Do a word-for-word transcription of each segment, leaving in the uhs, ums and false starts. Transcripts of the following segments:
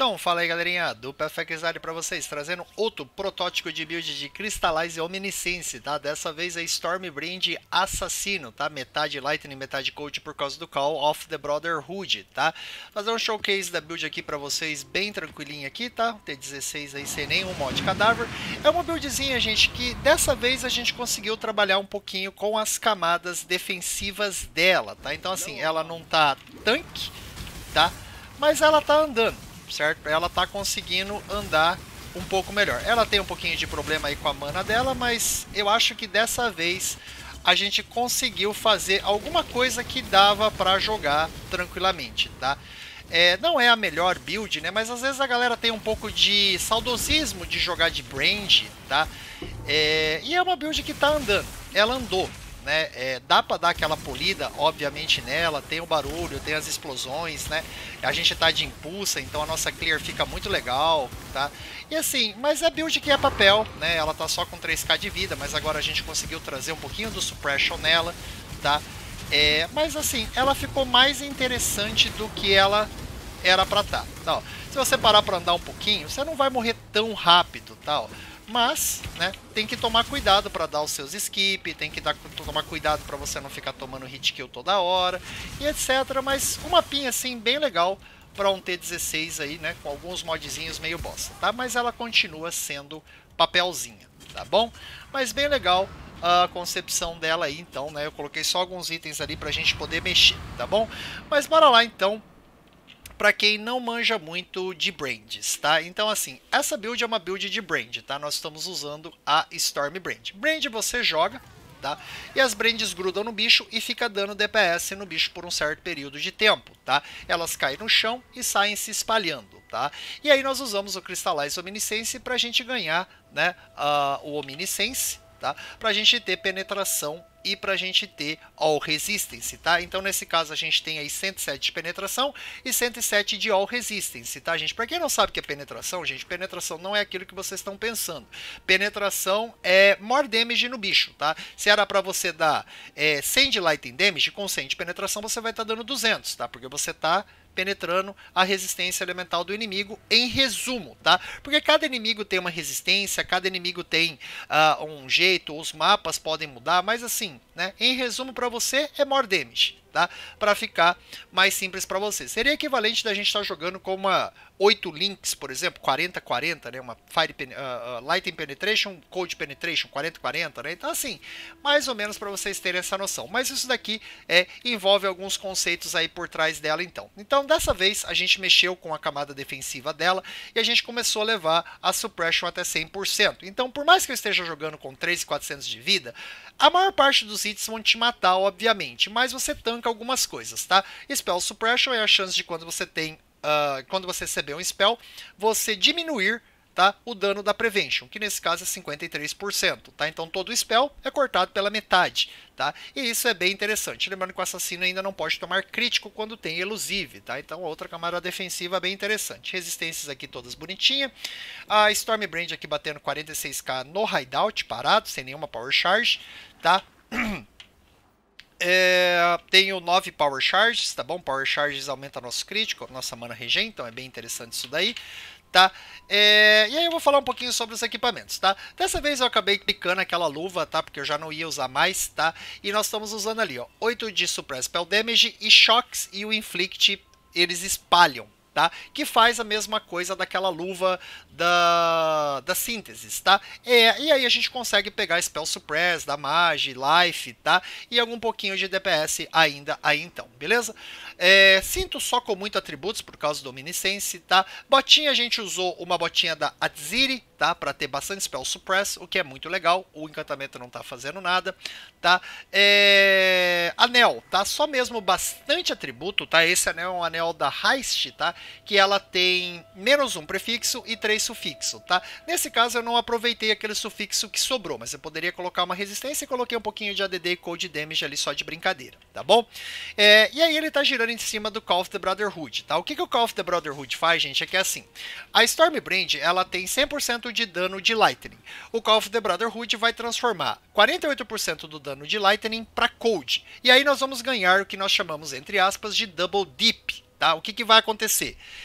Então, fala aí galerinha, do Perfectizar para vocês, trazendo outro protótipo de build de Crystallize Omniscience, tá? Dessa vez é Stormbrand Assassino, tá? Metade Lightning, metade Cold por causa do Call of the Brotherhood, tá? Fazer um showcase da build aqui para vocês, bem tranquilinho aqui, tá? T dezesseis aí sem nenhum mod cadáver. É uma buildzinha, gente, que dessa vez a gente conseguiu trabalhar um pouquinho com as camadas defensivas dela, tá? Então assim, ela não tá tanque, tá? Mas ela tá andando, certo? Ela tá conseguindo andar um pouco melhor. Ela tem um pouquinho de problema aí com a mana dela, mas eu acho que dessa vez a gente conseguiu fazer alguma coisa que dava para jogar tranquilamente, tá? É, não é a melhor build, né? Mas às vezes a galera tem um pouco de saudosismo de jogar de Brand, tá? É, e é uma build que tá andando. Ela andou. Né? É, dá para dar aquela polida, obviamente, nela, tem o barulho, tem as explosões, né? A gente tá de impulsa, então a nossa clear fica muito legal, tá? E assim, mas é build que é papel, né? Ela tá só com três K de vida, mas agora a gente conseguiu trazer um pouquinho do suppression nela, tá? É, mas assim, ela ficou mais interessante do que ela era para tá. Tá, ó. Se você parar para andar um pouquinho, você não vai morrer tão rápido, tá? Ó. Mas, né, tem que tomar cuidado para dar os seus skip, tem que dar, tomar cuidado para você não ficar tomando hit kill toda hora, e etcétera. Mas um mapinha assim bem legal para um T dezesseis aí, né, com alguns modzinhos meio bosta, tá? Mas ela continua sendo papelzinha, tá bom? Mas bem legal a concepção dela aí, então, né? Eu coloquei só alguns itens ali pra gente poder mexer, tá bom? Mas bora lá então. Para quem não manja muito de brands, tá? Então assim, essa build é uma build de brand, tá? Nós estamos usando a Stormbrand. Brand você joga, tá? E as brands grudam no bicho e fica dando D P S no bicho por um certo período de tempo, tá? Elas caem no chão e saem se espalhando, tá? E aí nós usamos o Crystallize Omniscience para a gente ganhar, né, uh, o Omniscience, tá? Para a gente ter penetração e para a gente ter All Resistance, tá? Então nesse caso a gente tem aí cento e sete de penetração e cento e sete de All Resistance, tá, gente? Para quem não sabe o que é penetração, gente, penetração não é aquilo que vocês estão pensando. Penetração é more damage no bicho, tá? Se era para você dar é, cem de Lightning Damage, com cem de penetração você vai estar tá dando duzentos, tá? Porque você tá penetrando a resistência elemental do inimigo, em resumo, tá? Porque cada inimigo tem uma resistência, cada inimigo tem uh, um jeito, os mapas podem mudar, mas assim, né? Em resumo para você é more damage, tá? Para ficar mais simples para você. Seria equivalente da gente estar tá jogando com uma oito links, por exemplo, quarenta quarenta, né? Uma Fire uh, uh, Lightning Penetration, Cold Penetration, quarenta quarenta, né? Então assim, mais ou menos para vocês terem essa noção. Mas isso daqui é, envolve alguns conceitos aí por trás dela então. Então dessa vez a gente mexeu com a camada defensiva dela e a gente começou a levar a suppression até cem por cento. Então por mais que eu esteja jogando com três mil e quatrocentos de vida, a maior parte dos hits vão te matar, obviamente, mas você tanca algumas coisas, tá? Spell Suppression é a chance de quando você tem, uh, quando você receber um spell, você diminuir, tá, o dano da Prevention, que nesse caso é cinquenta e três por cento, tá? Então todo spell é cortado pela metade, tá? E isso é bem interessante. Lembrando que o assassino ainda não pode tomar crítico quando tem elusive, tá? Então outra camada defensiva bem interessante. Resistências aqui todas bonitinhas. A Stormbrand aqui batendo quarenta e seis K no hideout, parado, sem nenhuma power charge, tá? É, tenho nove Power Charges, tá bom? Power Charges aumenta nosso crítico, nossa mana regen, então é bem interessante isso daí, tá? É, e aí eu vou falar um pouquinho sobre os equipamentos, tá? Dessa vez eu acabei clicando aquela luva, tá? Porque eu já não ia usar mais, tá? E nós estamos usando ali, ó, oito de Suppress Spell Damage e Shocks e o Inflict, eles espalham, tá? Que faz a mesma coisa daquela luva da, da Síntese, tá? É, e aí a gente consegue pegar Spell Suppress, da Mage, Life, tá? E algum pouquinho de D P S ainda aí então, beleza? É, sinto só com muito atributos por causa do Omniscience, tá? Botinha a gente usou uma botinha da Atziri, tá? Para ter bastante Spell Suppress, o que é muito legal. O encantamento não tá fazendo nada, tá? É, anel, tá? Só mesmo bastante atributo, tá? Esse anel é um anel da Heist, tá? Que ela tem menos um prefixo e três sufixo, tá? Nesse caso eu não aproveitei aquele sufixo que sobrou, mas eu poderia colocar uma resistência e coloquei um pouquinho de A D D e Cold Damage ali só de brincadeira, tá bom? É, e aí ele tá girando em cima do Call of the Brotherhood, tá? O que, que o Call of the Brotherhood faz, gente, é que é assim, a Stormbrand, ela tem cem por cento de dano de Lightning. O Call of the Brotherhood vai transformar quarenta e oito por cento do dano de Lightning para Cold. E aí nós vamos ganhar o que nós chamamos, entre aspas, de Double Dip, tá? O que, que vai acontecer?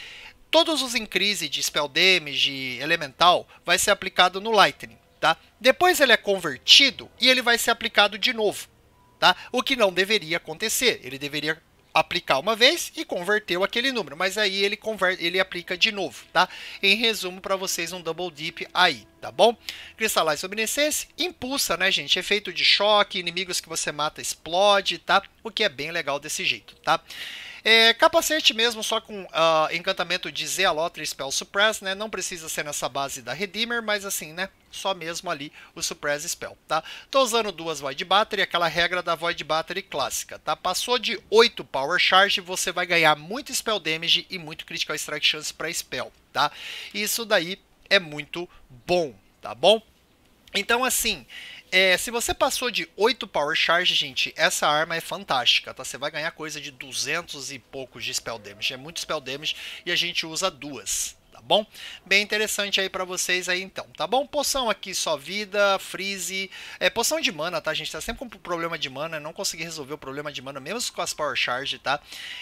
todos os increase de Spell Damage elemental vai ser aplicado no Lightning, tá? Depois ele é convertido e ele vai ser aplicado de novo, tá? O que não deveria acontecer, ele deveria aplicar uma vez e converteu aquele número, mas aí ele converte, ele aplica de novo, tá? Em resumo, para vocês um Double Dip aí, tá bom? Crystallize Luminescence, impulsa, né, gente? Efeito de choque, inimigos que você mata explode, tá? O que é bem legal desse jeito, tá? É, capacete mesmo, só com uh, encantamento de Zealotry Spell Suppress, né? Não precisa ser nessa base da Redeemer, mas assim, né? Só mesmo ali o Suppress Spell, tá? Tô usando duas Void Battery, aquela regra da Void Battery clássica, tá? Passou de oito Power Charge, você vai ganhar muito Spell Damage e muito Critical Strike Chance para Spell, tá? Isso daí é muito bom, tá bom? Então, assim, é, se você passou de oito Power Charge, gente, essa arma é fantástica, tá? Você vai ganhar coisa de duzentos e poucos de Spell Damage. É muito Spell Damage e a gente usa duas, tá bom? Bem interessante aí pra vocês aí, então, tá bom? Poção aqui, só vida, freeze, é, poção de mana, tá? A gente tá sempre com problema de mana, não consegui resolver o problema de mana, mesmo com as Power Charge, tá?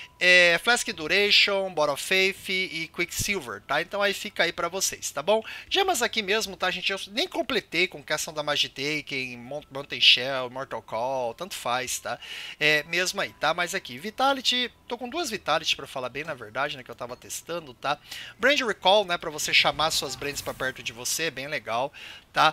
É, Flask Duration, Bottle of Faith e Quicksilver, tá? Então aí fica aí pra vocês, tá bom? Gemas aqui mesmo, tá, gente? Eu nem completei com questão da Magitaken, Mountain Shell, Mortal Call, tanto faz, tá? É, mesmo aí, tá? Mas aqui, Vitality, tô com duas Vitality pra falar bem na verdade, né? Que eu tava testando, tá? Brand Recall, né? Pra você chamar suas Brands pra perto de você, bem legal, tá?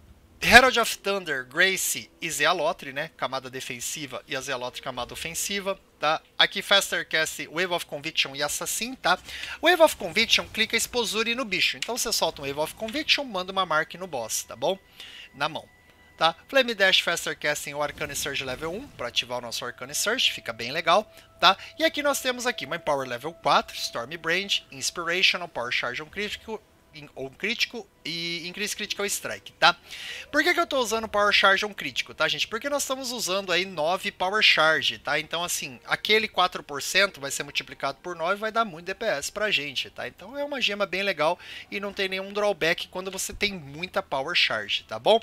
Herald of Thunder, Grace e Zealotry, né? Camada defensiva e a Zealotry camada ofensiva, tá? Aqui Faster Cast, Wave of Conviction e Assassin, tá? Wave of Conviction clica Exposure no bicho. Então você solta um Wave of Conviction, manda uma mark no boss, tá bom? Na mão, tá? Flame Dash, Faster Casting ou Arcane Surge level um, para ativar o nosso Arcane Surge, fica bem legal, tá? E aqui nós temos aqui uma Power level quatro, Stormy Brand, Inspirational, Power Charge um crítico, ou crítico e Increase Critical Strike, tá? Por que que eu tô usando Power Charge um crítico, tá, gente? Porque nós estamos usando aí nove Power Charge, tá? Então, assim, aquele quatro por cento vai ser multiplicado por nove e vai dar muito D P S pra gente, tá? Então é uma gema bem legal e não tem nenhum drawback quando você tem muita Power Charge, tá bom?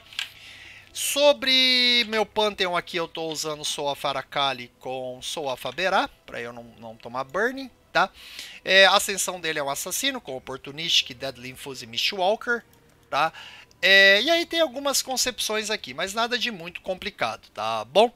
Sobre meu Pantheon aqui, eu tô usando Soul of Aracali com Soul of Aberá, pra eu não, não tomar burning, tá? É, a ascensão dele é um assassino, com Opportunistic, Deadly Infuse e Mistwalker, tá? É, e aí tem algumas concepções aqui, mas nada de muito complicado, tá bom?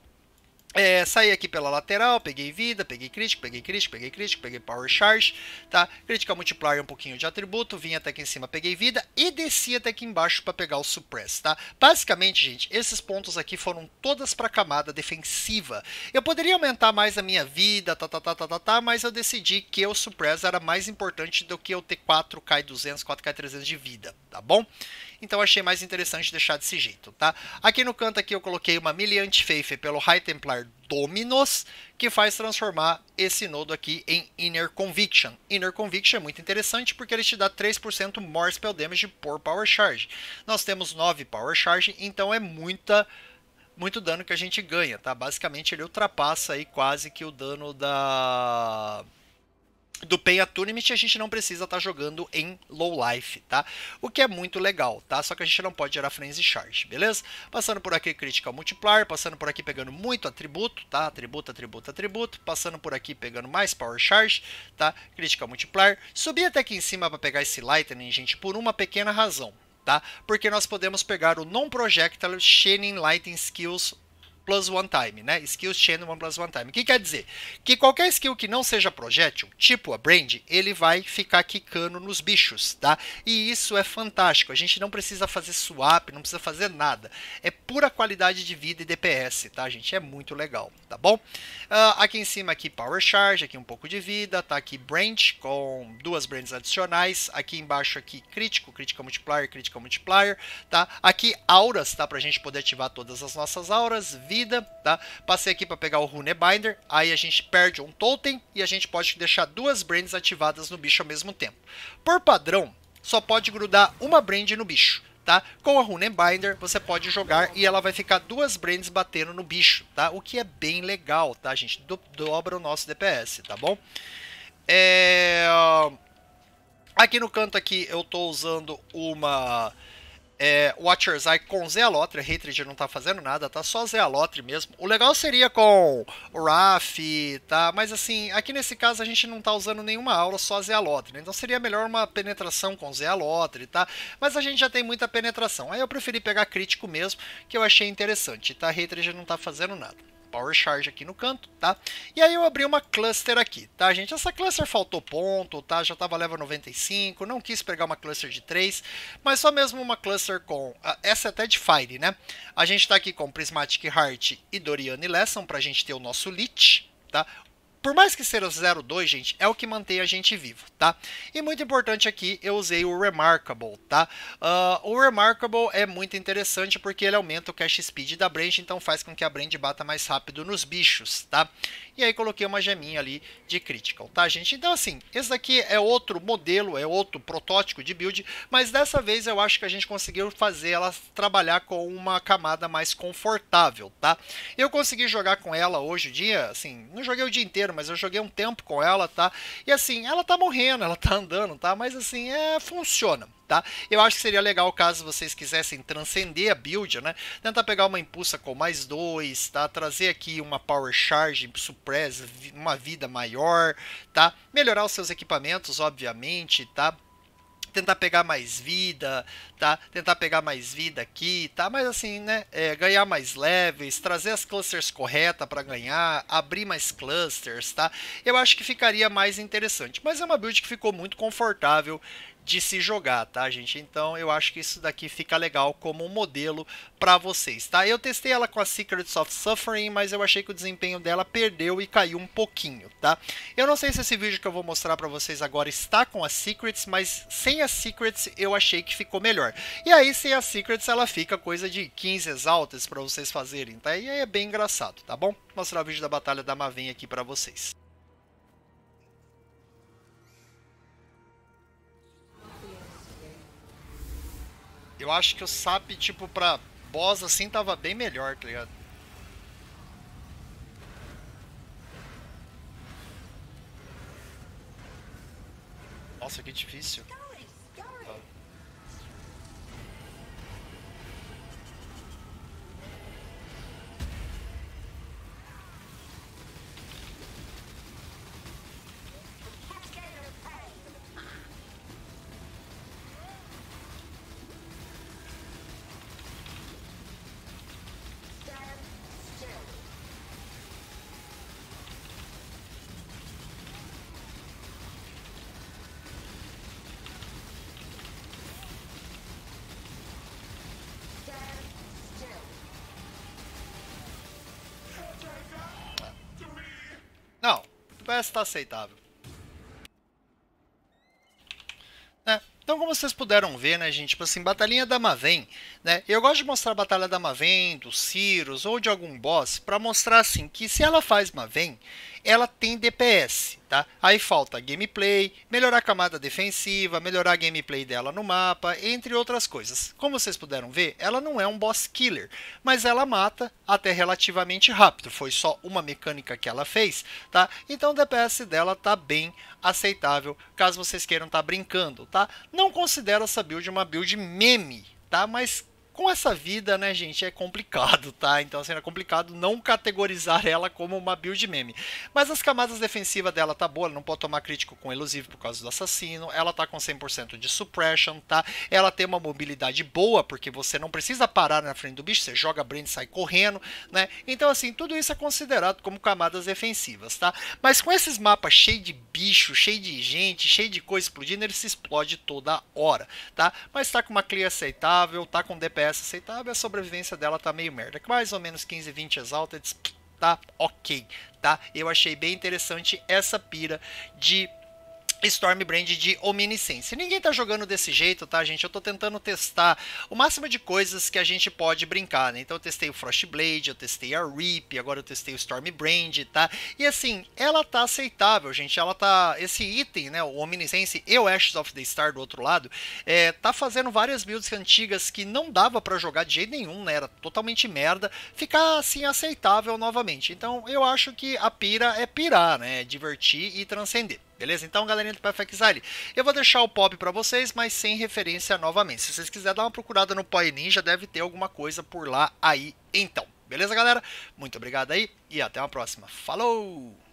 É, saí aqui pela lateral, peguei vida, peguei crítico, peguei crítico, peguei crítico, peguei Power Charge, tá? Critical Multiplier, um pouquinho de atributo, vim até aqui em cima, peguei vida e desci até aqui embaixo para pegar o Suppress, tá? Basicamente, gente, esses pontos aqui foram todas para a camada defensiva. Eu poderia aumentar mais a minha vida, tá, tá, tá, tá, tá, tá, mas eu decidi que o Suppress era mais importante do que eu ter quatro K duzentos, quatro K trezentos de vida, tá bom? Então achei mais interessante deixar desse jeito, tá? Aqui no canto aqui eu coloquei uma Miliant Faith pelo High Templar Dominus, que faz transformar esse nodo aqui em Inner Conviction. Inner Conviction é muito interessante porque ele te dá três por cento more Spell Damage por Power Charge. Nós temos nove Power Charge, então é muita, muito dano que a gente ganha, tá? Basicamente ele ultrapassa aí quase que o dano da... do Pay Attunement, a gente não precisa estar tá jogando em low life, tá? O que é muito legal, tá? Só que a gente não pode gerar Frenzy Charge, beleza? Passando por aqui Critical Multiplier, passando por aqui pegando muito atributo, tá? Atributo, atributo, atributo, passando por aqui pegando mais Power Charge, tá? Critical Multiplier. Subi até aqui em cima para pegar esse Lightning, gente, por uma pequena razão, tá? Porque nós podemos pegar o Non-Projectile Shining Lightning Skills plus one time, né? Skills chain one plus one time. O que quer dizer? Que qualquer skill que não seja projétil, tipo a Brand, ele vai ficar quicando nos bichos, tá? E isso é fantástico. A gente não precisa fazer swap, não precisa fazer nada. É pura qualidade de vida e D P S, tá, gente? É muito legal, tá bom? Uh, aqui em cima aqui Power Charge, aqui um pouco de vida, tá aqui Branch com duas Brands adicionais, aqui embaixo aqui crítico, Critical Multiplier, Critical Multiplier, tá? Aqui auras, tá? Pra gente poder ativar todas as nossas auras, vida, tá? Passei aqui para pegar o Rune Binder, aí a gente perde um totem e a gente pode deixar duas Brands ativadas no bicho ao mesmo tempo. Por padrão, só pode grudar uma Brand no bicho, tá? Com a Rune Binder você pode jogar e ela vai ficar duas Brands batendo no bicho, tá? O que é bem legal, tá, gente? Do dobra o nosso D P S, tá bom? É... Aqui no canto aqui eu tô usando uma... é, Watcher's Eye com Zealotre, Hatred não tá fazendo nada, tá só Zealotre mesmo. O legal seria com o Wrath, tá? Mas assim, aqui nesse caso a gente não tá usando nenhuma aura, só Zealotre, né? Então seria melhor uma penetração com Zealotre, tá? Mas a gente já tem muita penetração. Aí eu preferi pegar crítico mesmo, que eu achei interessante, tá? Hatred não tá fazendo nada. Power Charge aqui no canto, tá? E aí eu abri uma cluster aqui, tá, gente? Essa cluster faltou ponto, tá? Já tava level noventa e cinco, não quis pegar uma cluster de três, mas só mesmo uma cluster com... Essa é até de Fire, né? A gente tá aqui com Prismatic Heart e Doriane Lesson pra gente ter o nosso Lich, tá? Por mais que seja zero dois, gente, é o que mantém a gente vivo, tá? E muito importante aqui, eu usei o Remarkable, tá? Uh, o Remarkable é muito interessante porque ele aumenta o cast speed da Brand, então faz com que a Brand bata mais rápido nos bichos, tá? E aí coloquei uma geminha ali de Critical, tá, gente? Então, assim, esse daqui é outro modelo, é outro protótipo de build, mas dessa vez eu acho que a gente conseguiu fazer ela trabalhar com uma camada mais confortável, tá? Eu consegui jogar com ela hoje o dia, assim, não joguei o dia inteiro, mas eu joguei um tempo com ela, tá? E assim, ela tá morrendo, ela tá andando, tá? Mas assim, é, funciona, tá? Eu acho que seria legal caso vocês quisessem transcender a build, né? Tentar pegar uma impulsa com mais dois, tá? Trazer aqui uma Power Charge, Suppress, uma vida maior, tá? Melhorar os seus equipamentos, obviamente, tá? Tentar pegar mais vida, tá? Tentar pegar mais vida aqui, tá? Mas assim, né? É, ganhar mais levels, trazer as clusters corretas para ganhar, abrir mais clusters, tá? Eu acho que ficaria mais interessante. Mas é uma build que ficou muito confortável de se jogar, tá, gente? Então eu acho que isso daqui fica legal como um modelo para vocês, tá? Eu testei ela com a Secrets of Suffering, mas eu achei que o desempenho dela perdeu e caiu um pouquinho, tá? Eu não sei se esse vídeo que eu vou mostrar para vocês agora está com as Secrets, mas sem as Secrets eu achei que ficou melhor. E aí sem as Secrets ela fica coisa de quinze exaltas para vocês fazerem, tá? E aí é bem engraçado, tá bom? Vou mostrar o vídeo da batalha da Maven aqui para vocês. Eu acho que o S A P, tipo, pra boss assim, tava bem melhor, tá ligado? Nossa, que difícil. Tá. Não, o P S tá aceitável. Né? Então, como vocês puderam ver, né, gente, tipo assim, batalhinha da Maven, né? Eu gosto de mostrar a batalha da Maven, do Cirus ou de algum boss para mostrar assim que se ela faz Maven, ela tem D P S, tá? Aí falta gameplay, melhorar a camada defensiva, melhorar a gameplay dela no mapa, entre outras coisas. Como vocês puderam ver, ela não é um boss killer, mas ela mata até relativamente rápido. Foi só uma mecânica que ela fez, tá? Então o D P S dela tá bem aceitável, caso vocês queiram estar tá brincando, tá? Não considero essa build uma build meme, tá? Mas com essa vida, né, gente, é complicado, tá? Então, assim, é complicado não categorizar ela como uma build meme. Mas as camadas defensivas dela tá boa, ela não pode tomar crítico com elusivo por causa do assassino, ela tá com cem por cento de suppression, tá? Ela tem uma mobilidade boa, porque você não precisa parar na frente do bicho, você joga a brand e sai correndo, né? Então, assim, tudo isso é considerado como camadas defensivas, tá? Mas com esses mapas cheios de bicho, cheio de gente, cheio de coisa explodindo, ele se explode toda hora, tá? Mas tá com uma clear aceitável, tá com D P S aceitável, a sobrevivência dela tá meio merda. Mais ou menos quinze, vinte exalted, tá ok, tá? Eu achei bem interessante essa pira de Stormbrand de Omniscience. Ninguém tá jogando desse jeito, tá, gente? Eu tô tentando testar o máximo de coisas que a gente pode brincar, né? Então eu testei o Frostblade, eu testei a Reap, agora eu testei o Stormbrand, tá? E assim, ela tá aceitável, gente. Ela tá... Esse item, né? O Omniscience e o Ashes of the Star do outro lado, é, tá fazendo várias builds antigas que não dava pra jogar de jeito nenhum, né? Era totalmente merda. Ficar, assim, aceitável novamente. Então eu acho que a pira é pirar, né? Divertir e transcender. Beleza? Então, galerinha do Perfect Design, eu vou deixar o P O B para vocês, mas sem referência novamente. Se vocês quiserem dar uma procurada no P O I Ninja, deve ter alguma coisa por lá aí então. Beleza, galera? Muito obrigado aí e até uma próxima. Falou!